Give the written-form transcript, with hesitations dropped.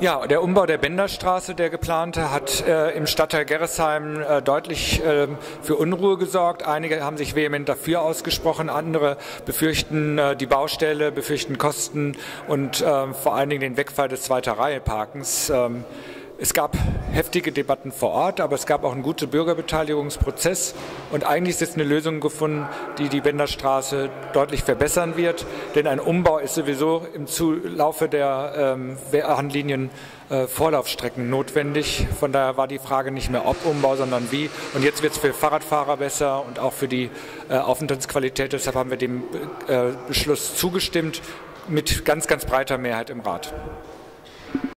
Ja, der Umbau der Benderstraße, der geplante, hat im Stadtteil Gerresheim deutlich für Unruhe gesorgt. Einige haben sich vehement dafür ausgesprochen, andere befürchten die Baustelle, befürchten Kosten und vor allen Dingen den Wegfall des Zweiter-Reihe-Parkens. Es gab heftige Debatten vor Ort, aber es gab auch einen guten Bürgerbeteiligungsprozess und eigentlich ist jetzt eine Lösung gefunden, die die Benderstraße deutlich verbessern wird, denn ein Umbau ist sowieso im Zulaufe der Bahnlinien Vorlaufstrecken notwendig. Von daher war die Frage nicht mehr ob Umbau, sondern wie. Und jetzt wird es für Fahrradfahrer besser und auch für die Aufenthaltsqualität. Deshalb haben wir dem Beschluss zugestimmt mit ganz, ganz breiter Mehrheit im Rat.